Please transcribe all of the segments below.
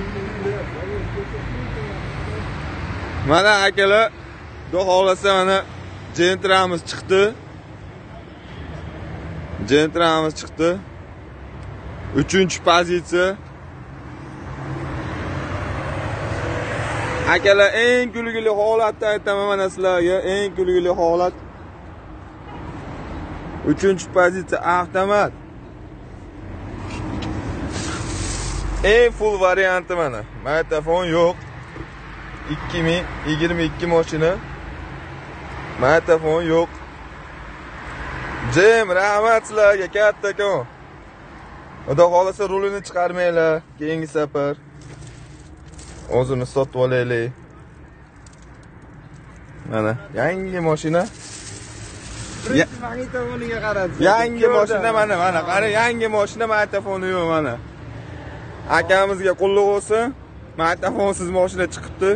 Mana akalar, xudo xolasa mana Gentramiz chiqdi. Gentramiz chiqdi. 3-pozitsiya. Akalar, eng kulgili holatda aytaman mana sizlarga, eng kulgili holat. 3-pozitsiya avtomat. Eng full varianti mana. Magnitofon yo'q. 2022 mashina. Magnitofon yo'q. Jem, rahmat sizlarga kattakon. Xudo xolasa rulini chiqarmanglar, keyingi safar. O'zini sotib olaylik. Mana yangi mashina. Magnitofoniga qarasiz. Yangi mashina mana, qara, yangi mashina, magnitofoni yo'q mana. Akamizga qulluq bo'lsin. Magnitofonsiz mashina chiqibdi.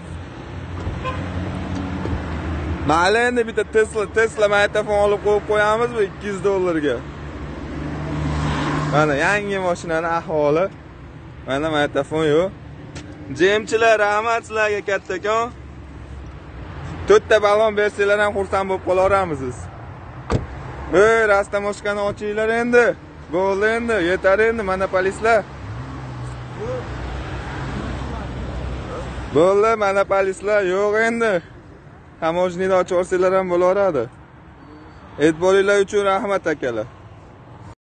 Mayli, endi bitta Tesla magnitofon olib qo'yib qo'yamizmi $200 ga. Mana yangi mashinaning ahvoli. Mana magnitofon yo'q. Jemchilar, rahmat sizlarga kattakon. 4 ta balon bersanglar ham xursand bo'lib qolaveramiz siz. Rastamoshkani ochinglar endi. Bo'ldi endi, yetar endi monopolistlar. Bo'ldi, monopolistlar yo'q endi. Hamojnini ochib olsanglar ham bo'laveradi. E'tiboringlar uchun rahmat akalar.